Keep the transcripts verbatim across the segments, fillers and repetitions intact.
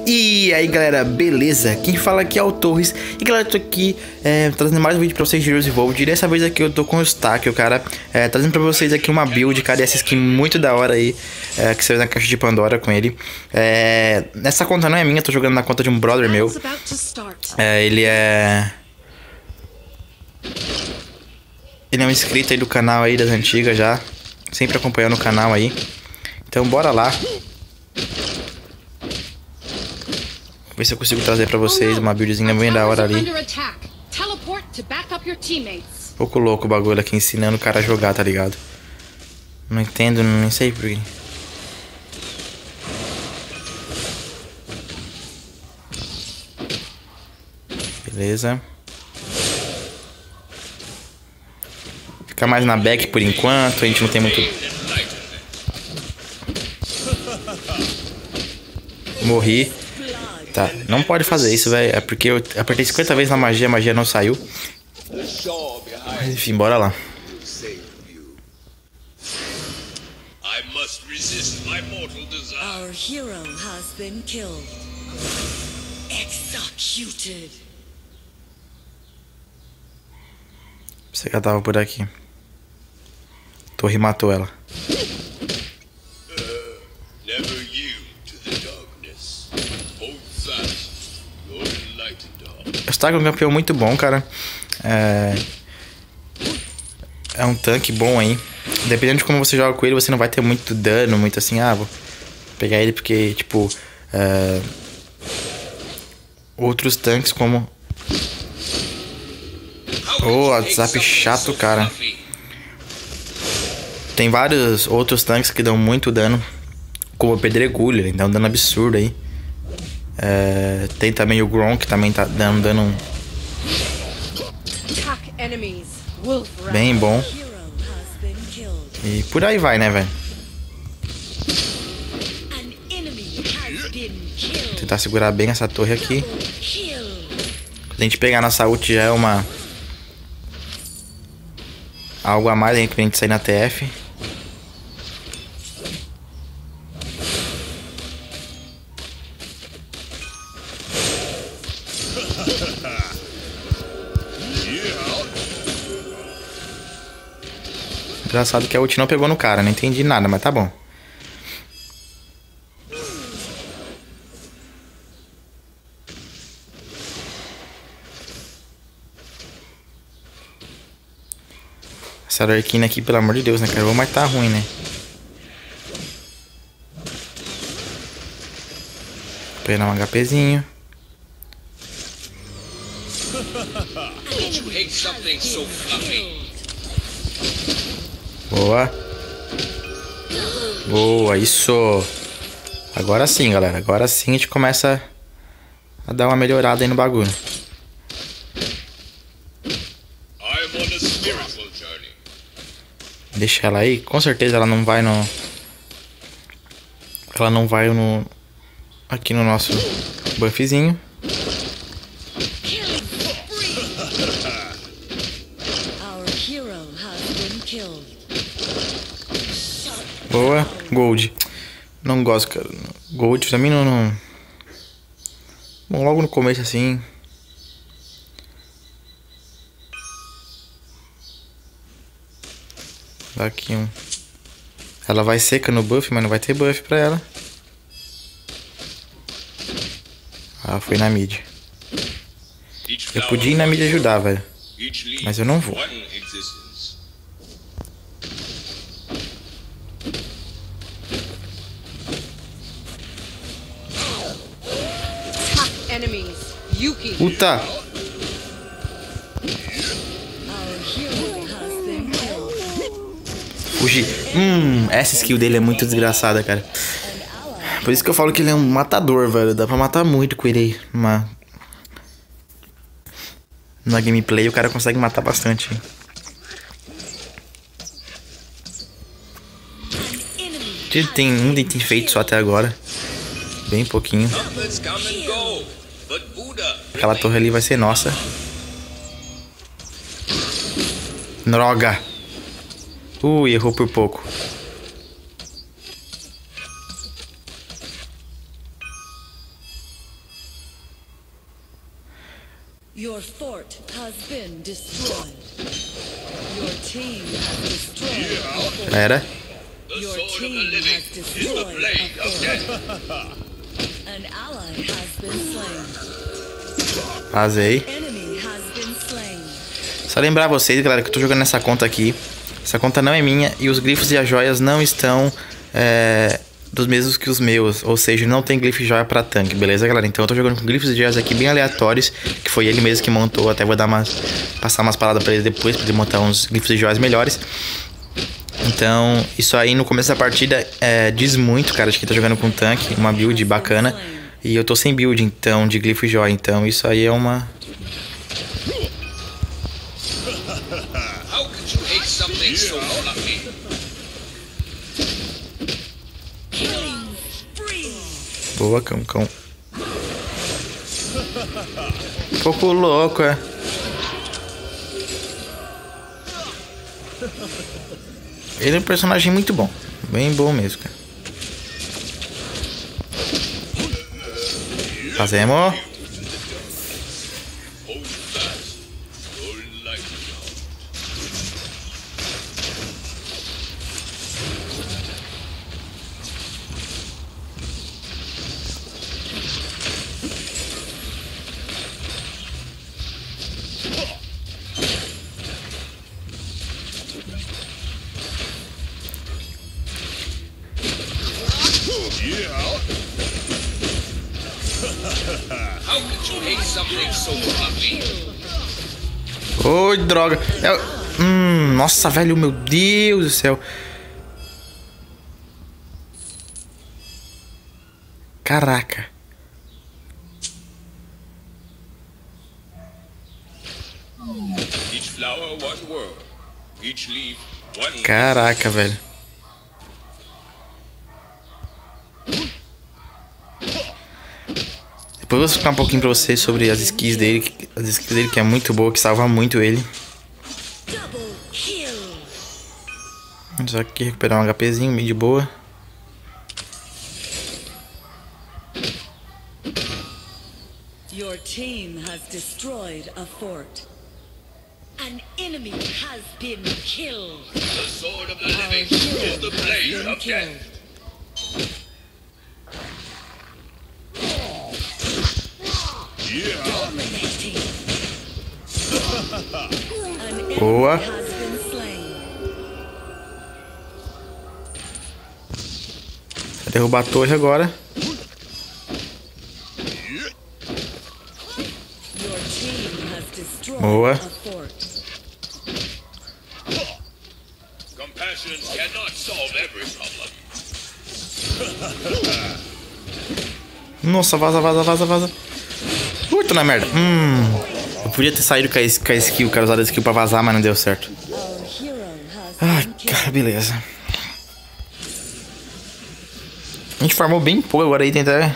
E aí galera, beleza? Quem fala aqui é o Torres. E galera, eu tô aqui é, trazendo mais um vídeo pra vocês de Heroes Evolved. E dessa vez aqui eu tô com o Eustáquio, cara, é, trazendo pra vocês aqui uma build, cara, essa skin muito da hora aí, é, que saiu na caixa de Pandora com ele. é, Essa conta não é minha, tô jogando na conta de um brother meu. é, Ele é... Ele é um inscrito aí do canal aí das antigas já, sempre acompanhando o canal aí. Então bora lá. Ver se eu consigo trazer pra vocês uma buildzinha bem da hora ali. Pouco louco o bagulho aqui, ensinando o cara a jogar, tá ligado? Não entendo, nem sei por quê. Beleza. Fica mais na back por enquanto, a gente não tem muito... Morri. Tá, não pode fazer isso, velho. É porque eu apertei cinquenta vezes na magia, a magia não saiu. Mas enfim, bora lá. Our hero has been killed. Executed. Você que tava por aqui. Torre matou ela. O Eustáquio é um campeão muito bom, cara. É... é um tanque bom aí. Dependendo de como você joga com ele, você não vai ter muito dano, muito assim, ah, vou pegar ele porque, tipo... É... Outros tanques como... Oh, WhatsApp chato, cara. Tem vários outros tanques que dão muito dano, como o Pedregulho, ele dá um dano absurdo aí. É, tem também o Grom, que também tá dando dano bem bom. E por aí vai, né, velho? Tentar segurar bem essa torre aqui. Quando a gente pegar nossa ult já é uma... algo a mais aí pra gente sair na T F. Engraçado que a ult não pegou no cara, não entendi nada, mas tá bom. Essa Arlequina aqui, pelo amor de Deus, né, cara? Vou matar ruim, né? Vou pegar um HPzinho. Boa. Boa, isso. Agora sim, galera. Agora sim a gente começa a dar uma melhorada aí no bagulho. Deixa ela aí. Com certeza ela não vai no... Ela não vai no... Aqui no nosso buffzinho. Boa, Gold. Não gosto, cara. Gold pra mim não, não... Bom, logo no começo assim... Dá aqui um... Ela vai seca no buff, mas não vai ter buff pra ela. Ah, foi na mid. Eu podia ir na mid ajudar, velho. Mas eu não vou. Puta! Fugi. Hum, essa skill dele é muito desgraçada, cara. Por isso que eu falo que ele é um matador, velho. Dá pra matar muito com ele aí. Uma... Na gameplay o cara consegue matar bastante. Ele tem um item feito só até agora. Bem pouquinho. Aquela torre ali vai ser nossa. Droga. Ui, errou por pouco. Your fort has been destroyed. Your team has destroyed a fort. Era. Your team has destroyed a fort. An ally has been slain. Vazei. Enemy has been slain. Só lembrar vocês, galera, que eu tô jogando nessa conta aqui. Essa conta não é minha e os glifos e as joias não estão é, dos mesmos que os meus. Ou seja, não tem glifo e joia pra tanque, beleza, galera? Então eu tô jogando com glifos e joias aqui bem aleatórios, que foi ele mesmo que montou. Até vou dar umas, passar umas paradas pra ele depois, pra ele montar uns glifos e joias melhores. Então, isso aí no começo da partida é, diz muito, cara, de que tá jogando com tanque, uma build bacana. E eu tô sem build, então, de glifo e joia. Então isso aí é uma... How could you hate something so fluffy? Boa, cão, cão. Um pouco louco, é. Ele é um personagem muito bom. Bem bom mesmo, cara. Fazemos. How could you hate something so fluffy? Oi, droga. É... Hum, nossa, velho, meu Deus do céu. Caraca. Each flower one world. Each leaf one. Caraca, velho. Depois eu vou explicar um pouquinho pra vocês sobre as skills dele. As skills dele que é muito boa, que salva muito ele. Double kill. Vamos aqui recuperar um HPzinho meio de boa. Your team has destroyed a fort. An enemy has been killed. The sword of the Our living hero is the has blade been of killed. death. Dominating. An enemy Boa. has been slain. Vai derrubar a torre agora. Your team has destroyed Boa. a fort. Compassion cannot solve every problem. Nossa, vaza, vaza, vaza, vaza. Ui, tô na merda. Hum. Eu podia ter saído com a, com a skill, cara, usar a skill pra vazar, mas não deu certo. Our hero has Ai, been cara, killed. beleza. A gente farmou bem pouco agora aí, tentar.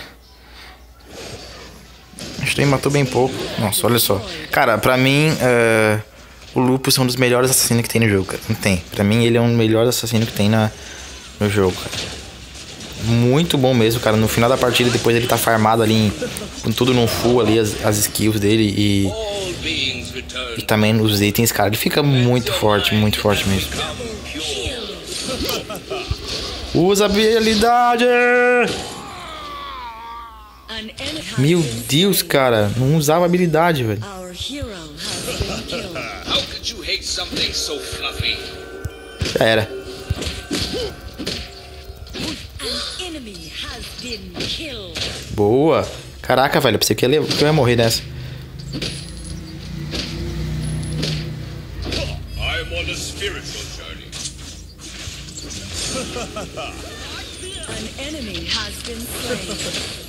A gente matou bem pouco. Nossa, olha só. Cara, pra mim, uh, o Lupus é um dos melhores assassinos que tem no jogo, cara. Não tem. Pra mim, ele é um dos melhores assassinos que tem na, no jogo, cara. Muito bom mesmo, cara. No final da partida, depois ele tá farmado ali, em, com tudo no full ali, as, as skills dele e, All beings e return. também os itens, cara. Ele fica muito forte, muito forte mesmo. Usa a habilidade! An enemy has Meu been Deus, slain. cara. Não usava habilidade, velho. Our hero has been killed. How could you hate something so fluffy? Já era. An enemy has been killed. Boa. Caraca, velho. Eu pensei que eu ia, que eu ia morrer nessa. I'm on a spiritual journey. An enemy has been slain.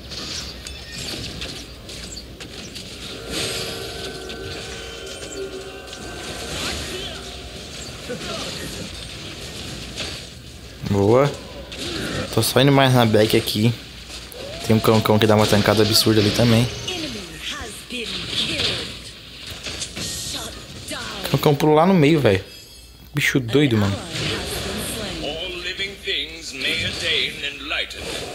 Boa. Tô só indo mais na back aqui. Tem um cão-cão que dá uma tancada absurda ali também. Enemy has been killed. Shut down. Cão-cão pulou lá no meio, velho. Bicho doido, mano. Ally has been slain. All living things may attain enlightenment.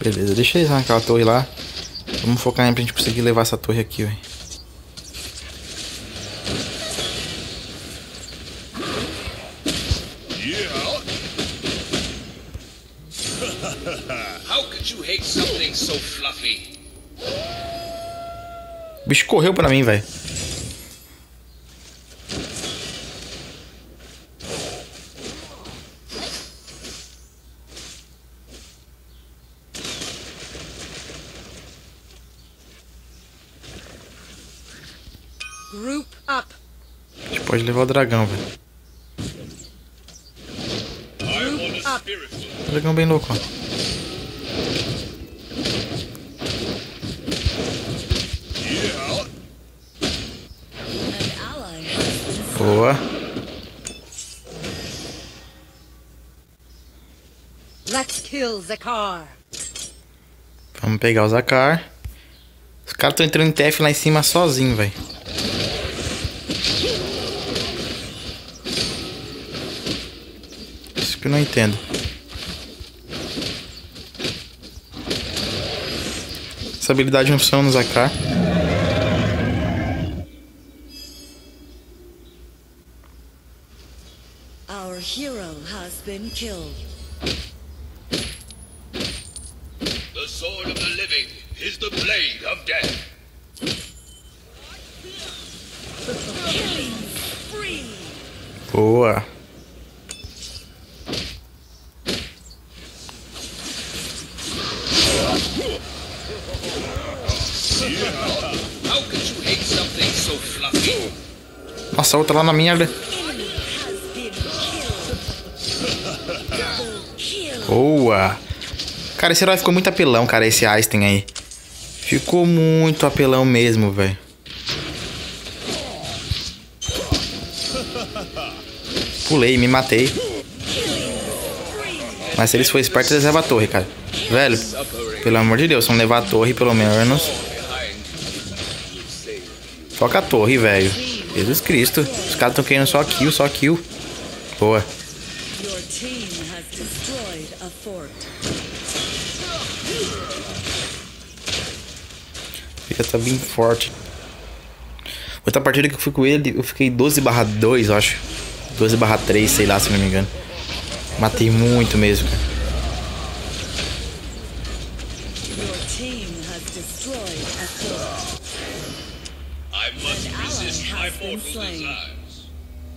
Beleza, deixa eles arrancar a torre lá. Vamos focar em pra gente conseguir levar essa torre aqui, velho. How could you hate something so fluffy? O bicho correu pra mim, velho. Group up. A gente pode levar o dragão, velho. Group up. Dragão bem louco, ó. An ally. Boa. Let's kill Zakar. Vamos pegar o Zakar. Os caras estão entrando em T F lá em cima sozinho, velho. Isso que eu não entendo. Essa habilidade não funciona no Zakar. Our hero has been killed. The sword of the living is the blade of death. Killing spree. Boa. How could you hate something so fluffy? Nossa, outra lá na merda. Enemy has been killed. Double kill. Boa. Cara, esse herói ficou muito apelão, cara, esse Einstein aí. Ficou muito apelão mesmo, velho. Pulei, me matei. Mas se eles forem espertos, eles levam a torre, cara. Velho, pelo amor de Deus, vamos levar a torre, pelo menos. Foca a torre, velho. Jesus Cristo. Os caras estão querendo só kill, só kill. Boa. Your team has destroyed a fort. Fica tá bem forte. Outra partida que eu fui com ele, eu fiquei doze barra dois, eu acho. doze barra três, sei lá, se não me engano. Matei muito mesmo, cara. Your team has destroyed a fort. I must resist my has been mortal slain. desires.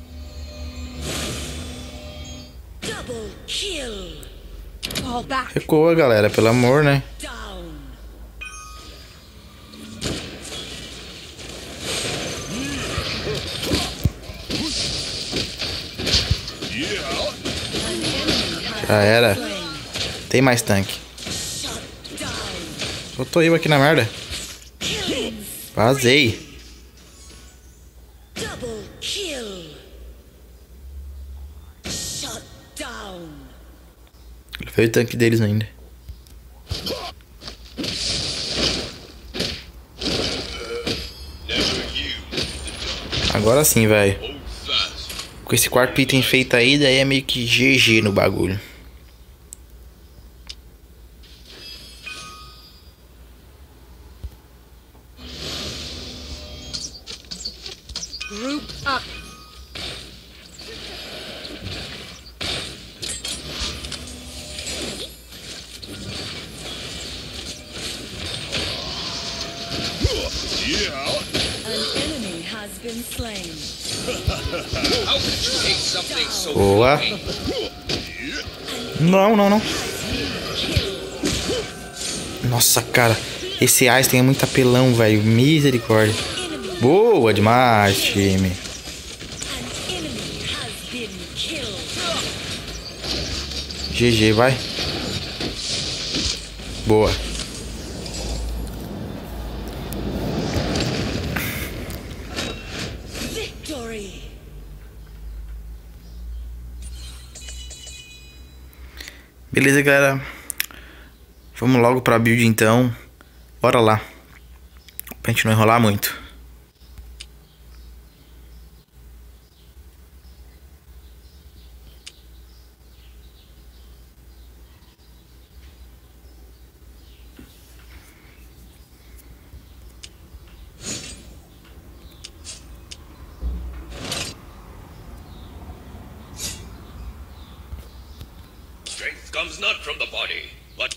Double kill. Fall back. Recua, galera, pelo amor, né? Down. Já era. Tem mais tanque. Shut down. Só tô eu aqui na merda. Killing. Vazei. Double kill. Shut down. Veio o tanque deles ainda. Never you. Agora sim, velho. Hold fast. Com esse quarto item feito aí, daí é meio que G G no bagulho. Group up. An enemy has been slain. How could you hate something so Boa. fluffy? Não, não, não. Nossa, cara. Esse Einstein é muito apelão, velho. Misericórdia. Enemy. Boa demais, time. An enemy has been killed. G G, vai. Boa. Victory. Beleza, galera. Vamos logo pra build, então. Bora lá. Pra gente não enrolar muito. comes not from the body, but...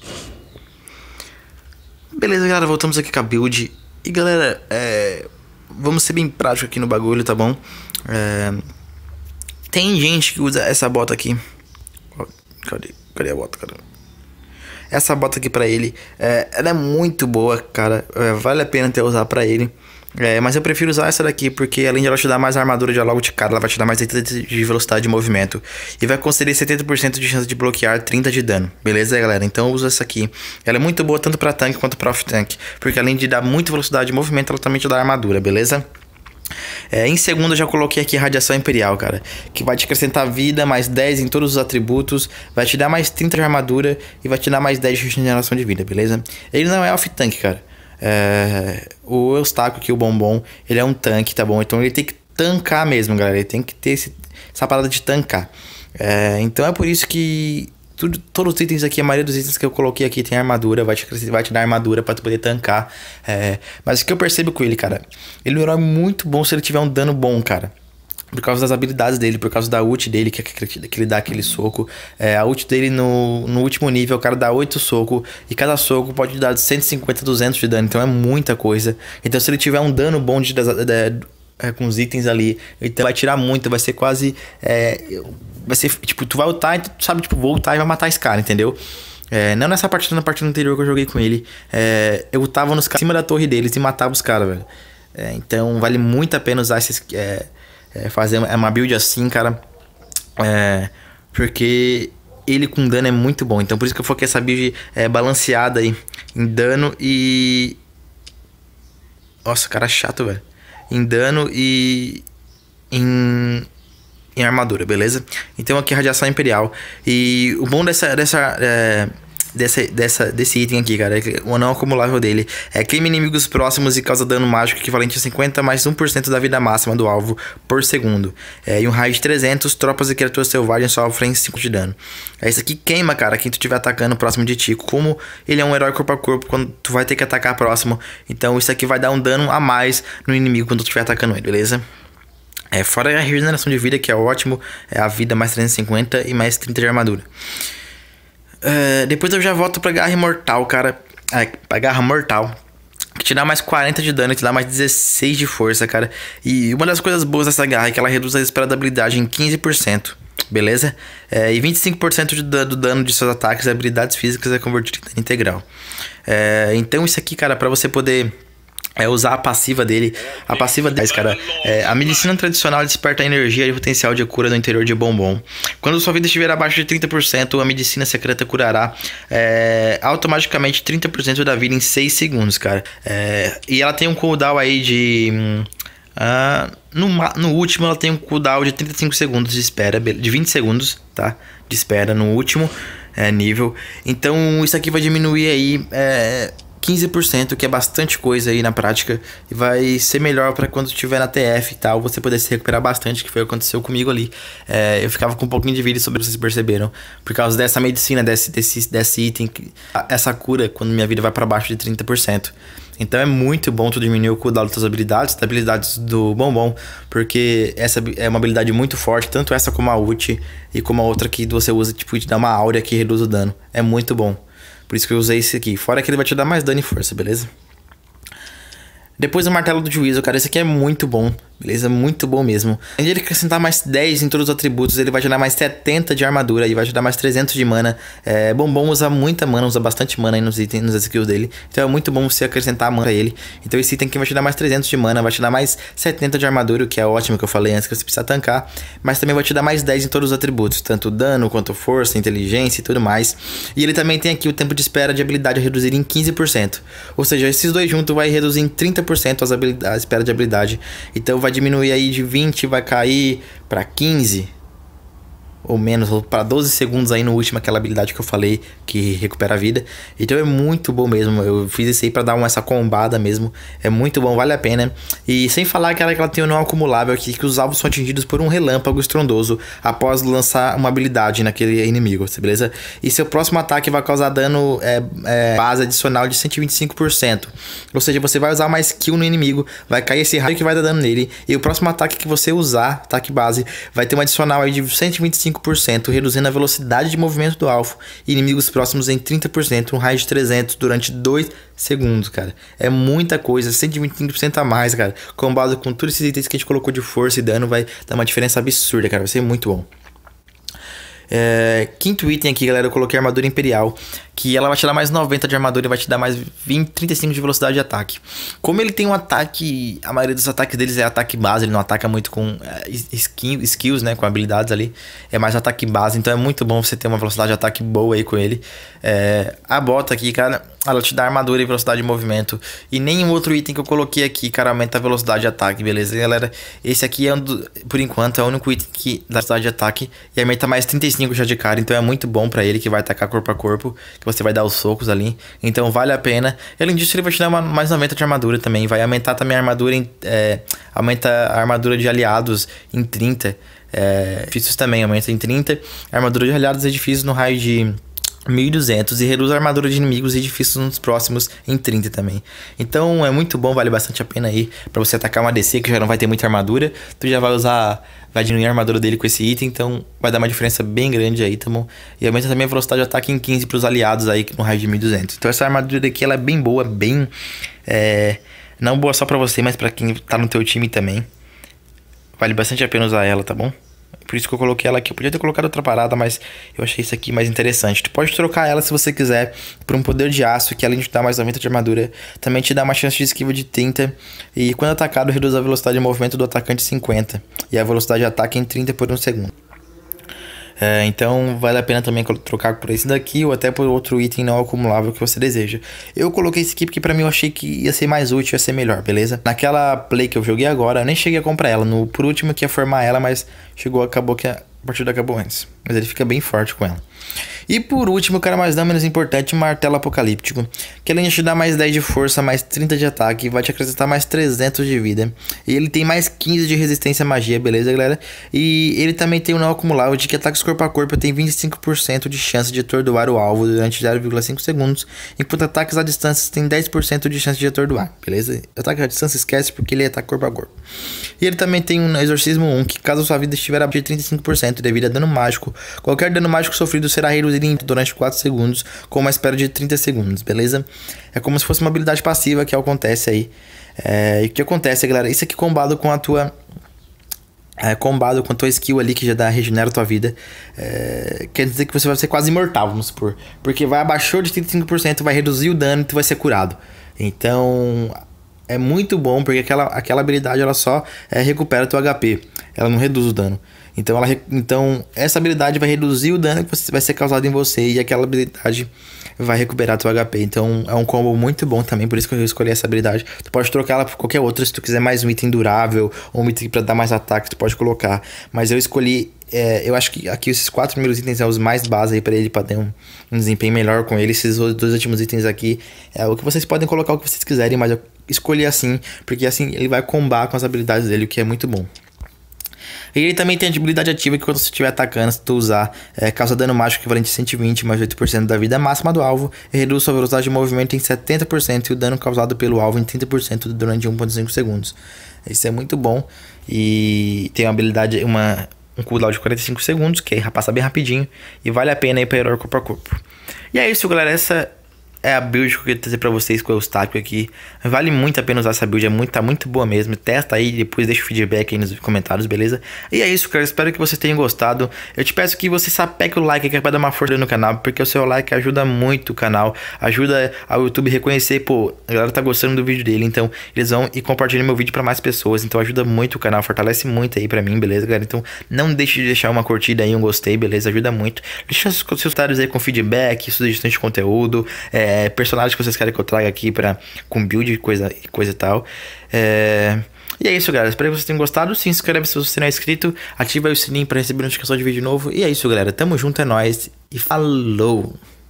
Beleza, galera, voltamos aqui com a build. E galera, é... vamos ser bem prático aqui no bagulho, tá bom? É... Tem gente que usa essa bota aqui. Cadê? Cadê a bota, cara? Essa bota aqui pra ele, é... ela é muito boa, cara. É... Vale a pena ter usar pra ele. É, mas eu prefiro usar essa daqui porque além de ela te dar mais armadura de logo de cara, ela vai te dar mais oitenta de velocidade de movimento e vai conceder setenta por cento de chance de bloquear trinta de dano, beleza, galera? Então eu uso essa aqui. Ela é muito boa tanto pra tanque quanto pra off-tank, porque além de dar muita velocidade de movimento, ela também te dá armadura, beleza? É, em segundo eu já coloquei aqui Radiação Imperial, cara, que vai te acrescentar vida, mais dez em todos os atributos, vai te dar mais trinta de armadura e vai te dar mais dez de regeneração de vida, beleza? Ele não é off-tank, cara. É, o Eustáquio aqui, o bombom, ele é um tanque, tá bom? Então ele tem que tancar mesmo, galera. Ele tem que ter esse, essa parada de tancar. É, então é por isso que tudo, todos os itens aqui, a maioria dos itens que eu coloquei aqui tem armadura, vai te, vai te dar armadura pra tu poder tancar. É, mas o que eu percebo com ele, cara, ele é um herói muito bom se ele tiver um dano bom, cara. Por causa das habilidades dele, por causa da ult dele, que, que, que ele dá aquele soco. É, a ult dele no, no último nível, o cara dá oito socos. E cada soco pode dar cento e cinquenta, duzentos de dano. Então é muita coisa. Então se ele tiver um dano bom de, de, de, de, é, com os itens ali, então vai tirar muito. Vai ser quase... É, vai ser, tipo, tu vai ultar e tu sabe, tipo, vou ultar e vai matar esse cara, entendeu? É, não nessa partida, na partida anterior que eu joguei com ele. É, eu ultava nos caras, em cima da torre deles e matava os caras, velho. É, então vale muito a pena usar esses... É, É, fazer uma build assim, cara, é, porque ele com dano é muito bom. Então por isso que eu foquei essa build é, balanceada aí em dano e... Nossa, cara chato, velho. Em dano e em, em armadura, beleza? Então aqui Radiação Imperial. E o bom dessa... dessa é, Dessa, dessa, desse item aqui, cara, o não acumulável dele é queima inimigos próximos e causa dano mágico equivalente a cinquenta mais um por cento da vida máxima do alvo por segundo. É, e um raio de trezentos, tropas e criaturas selvagens sofrem cinco de dano. É, isso aqui queima, cara, quem tu estiver atacando próximo de ti. Como ele é um herói corpo a corpo, quando tu vai ter que atacar próximo, então isso aqui vai dar um dano a mais no inimigo quando tu estiver atacando ele, beleza? É, fora a regeneração de vida, que é ótimo, é a vida mais trezentos e cinquenta e mais trinta de armadura. Uh, depois eu já volto pra Garra Imortal, cara. É, pra Garra Mortal, que te dá mais quarenta de dano e te dá mais dezesseis de força, cara. E uma das coisas boas dessa garra é que ela reduz a esperada habilidade em quinze por cento. Beleza? É, e vinte e cinco por cento de, do dano de seus ataques e habilidades físicas é convertido em dano integral. É, então isso aqui, cara, pra você poder... É usar a passiva dele. A passiva dele, cara, é, a medicina tradicional desperta a energia e o potencial de cura no interior de bombom. Quando sua vida estiver abaixo de trinta por cento, a medicina secreta curará é, automaticamente trinta por cento da vida em seis segundos, cara. É, e ela tem um cooldown aí de... Uh, no, no último ela tem um cooldown de trinta e cinco segundos de espera, de vinte segundos, tá? De espera no último é, nível. Então isso aqui vai diminuir aí... É, quinze por cento, que é bastante coisa aí na prática. E vai ser melhor pra quando estiver na T F e tal, você poder se recuperar bastante, que foi o que aconteceu comigo ali. É, eu ficava com um pouquinho de vida, sobre vocês perceberam. Por causa dessa medicina, desse, desse, desse item, essa cura, quando minha vida vai pra baixo de trinta por cento. Então é muito bom tu diminuir o cooldown das tuas habilidades, das habilidades do bombom, porque essa é uma habilidade muito forte, tanto essa como a ult e como a outra que você usa, tipo, de dar uma áurea que reduz o dano. É muito bom. Por isso que eu usei esse aqui. Fora que ele vai te dar mais dano e força, beleza? Depois o Martelo do Juízo, cara. Esse aqui é muito bom. Beleza? Muito bom mesmo. Além de ele acrescentar mais dez em todos os atributos, ele vai te dar mais setenta de armadura e vai te dar mais trezentos de mana. É, Bombom usa muita mana, usa bastante mana aí nos itens, nos skills dele. Então é muito bom você acrescentar mana pra ele. Então esse item aqui vai te dar mais trezentos de mana, vai te dar mais setenta de armadura, o que é ótimo, que eu falei antes, que você precisa tancar. Mas também vai te dar mais dez em todos os atributos, tanto dano, quanto força, inteligência e tudo mais. E ele também tem aqui o tempo de espera de habilidade a reduzir em quinze por cento. Ou seja, esses dois juntos vai reduzir em trinta por cento as habilidades, a espera de habilidade. Então vai diminuir aí de vinte, vai cair para quinze ou menos, ou para doze segundos aí no último, aquela habilidade que eu falei que recupera a vida. Então é muito bom mesmo. Eu fiz isso aí para dar uma, essa combada mesmo. É muito bom, vale a pena. E sem falar que ela, que ela tem o não acumulável aqui, que os alvos são atingidos por um relâmpago estrondoso após lançar uma habilidade naquele inimigo, beleza? E seu próximo ataque vai causar dano é, é, base adicional de cento e vinte e cinco por cento. Ou seja, você vai usar uma skill no inimigo, vai cair esse raio que vai dar dano nele, e o próximo ataque que você usar, ataque base, vai ter um adicional aí de cento e vinte e cinco cinco por cento, reduzindo a velocidade de movimento do alvo e inimigos próximos em trinta por cento, um raio de trezentos durante dois segundos, cara. É muita coisa, cento e vinte e cinco por cento a mais, cara. Combado com todos esses itens que a gente colocou de força e dano, vai dar uma diferença absurda, cara. Vai ser muito bom. É, quinto item aqui, galera, eu coloquei a armadura imperial, que ela vai te dar mais noventa de armadura e vai te dar mais vinte, trinta e cinco de velocidade de ataque. Como ele tem um ataque, a maioria dos ataques deles é ataque base, ele não ataca muito com é, skill, skills, né, com habilidades ali, é mais ataque base, então é muito bom você ter uma velocidade de ataque boa aí com ele. É, a bota aqui, cara, ela te dá armadura e velocidade de movimento, e nenhum outro item que eu coloquei aqui, cara, aumenta a velocidade de ataque, beleza, galera? Esse aqui é um do, por enquanto, é o único item que dá velocidade de ataque e aumenta mais trinta e cinco já de cara, então é muito bom pra ele, que vai atacar corpo a corpo, que você vai dar os socos ali, então vale a pena. E além disso, ele vai te dar uma, mais noventa de armadura também, vai aumentar também a armadura em, é, aumenta a armadura de aliados em trinta, é, edifícios também aumenta em trinta, a armadura de aliados e edifícios no raio de mil e duzentos e reduz a armadura de inimigos e edifícios nos próximos em trinta também. Então é muito bom, vale bastante a pena aí pra você atacar uma D C que já não vai ter muita armadura, tu já vai usar, vai diminuir a armadura dele com esse item, então vai dar uma diferença bem grande aí, tá bom? E aumenta também a velocidade de ataque em quinze pros aliados aí no raio de mil e duzentos. Então essa armadura aqui, ela é bem boa, bem... É, não boa só pra você, mas pra quem tá no teu time também. Vale bastante a pena usar ela, tá bom? Por isso que eu coloquei ela aqui. Eu podia ter colocado outra parada, mas eu achei isso aqui mais interessante. Tu pode trocar ela se você quiser por um poder de aço, que além de te dar mais noventa de armadura, também te dá uma chance de esquiva de trinta. E quando atacado, reduz a velocidade de movimento do atacante cinquenta. E a velocidade de ataque em trinta por um segundo. É, então vale a pena também trocar por esse daqui ou até por outro item não acumulável que você deseja. Eu coloquei esse aqui porque pra mim eu achei que ia ser mais útil, ia ser melhor, beleza? Naquela play que eu joguei agora, eu nem cheguei a comprar ela. No, por último que ia formar ela, mas chegou, acabou que a partida acabou antes. Mas ele fica bem forte com ela. E por último, o cara mais não menos importante, martelo apocalíptico, que além de te dar mais dez de força, mais trinta de ataque, vai te acrescentar mais trezentos de vida. E ele tem mais quinze de resistência à magia, beleza, galera? E ele também tem um não acumulável de que ataques corpo a corpo tem vinte e cinco por cento de chance de atordoar o alvo durante zero vírgula cinco segundos, enquanto ataques à distância tem dez por cento de chance de atordoar, beleza? Ataque à distância esquece porque ele é ataque corpo a corpo. E ele também tem um exorcismo um, que caso sua vida estiver abaixo de trinta e cinco por cento devido a dano mágico, qualquer dano mágico sofrido será reduzido durante quatro segundos, com uma espera de trinta segundos, beleza? É como se fosse uma habilidade passiva que acontece aí. É, e o que acontece, galera? Isso aqui combado com a tua... É, combado com a tua skill ali, que já dá, regenera a tua vida. É, quer dizer que você vai ser quase imortal, vamos supor. Porque vai abaixou de trinta e cinco por cento, vai reduzir o dano e tu vai ser curado. Então... é muito bom, porque aquela, aquela habilidade ela só é, recupera teu H P. Ela não reduz o dano. Então, ela, então essa habilidade vai reduzir o dano que vai ser causado em você. E aquela habilidade vai recuperar teu H P. Então é um combo muito bom também. Por isso que eu escolhi essa habilidade. Tu pode trocar ela por qualquer outra. Se tu quiser mais um item durável ou um item pra dar mais ataque, tu pode colocar. Mas eu escolhi... É, eu acho que aqui esses quatro primeiros itens são os mais básicos aí pra ele, pra ter um, um desempenho melhor com ele. Esses dois últimos itens aqui é o que vocês podem colocar o que vocês quiserem, mas eu escolhi assim, porque assim ele vai combar com as habilidades dele, o que é muito bom. E ele também tem a habilidade ativa que quando você estiver atacando, se tu usar, é, causa dano mágico equivalente a cento e vinte mais oito por cento da vida máxima do alvo e reduz sua velocidade de movimento em setenta por cento e o dano causado pelo alvo em trinta por cento durante um ponto cinco segundos. Isso é muito bom e tem uma habilidade, uma... um cooldown de quarenta e cinco segundos, que aí passa bem rapidinho e vale a pena ir para herói corpo a corpo. E é isso, galera, essa é a build que eu queria trazer pra vocês com o Eustáquio aqui. Vale muito a pena usar essa build, é muito, tá muito boa mesmo. Testa aí, depois deixa o feedback aí nos comentários, beleza? E é isso, cara, espero que vocês tenham gostado. Eu te peço que você sapeque o like aqui pra dar uma força no canal, porque o seu like ajuda muito o canal, ajuda ao YouTube reconhecer, pô, a galera tá gostando do vídeo dele, então eles vão e compartilham meu vídeo pra mais pessoas, então ajuda muito o canal, fortalece muito aí pra mim, beleza, galera? Então não deixe de deixar uma curtida aí, um gostei, beleza? Ajuda muito. Deixa seus comentários aí com feedback, sugestões de conteúdo, é... É, personagens que vocês querem que eu traga aqui pra, com build e coisa, coisa e tal. É, e é isso, galera. Espero que vocês tenham gostado. Se inscreve se você não é inscrito. Ativa aí o sininho pra receber notificação de vídeo novo. E é isso, galera. Tamo junto, é nóis. E falou!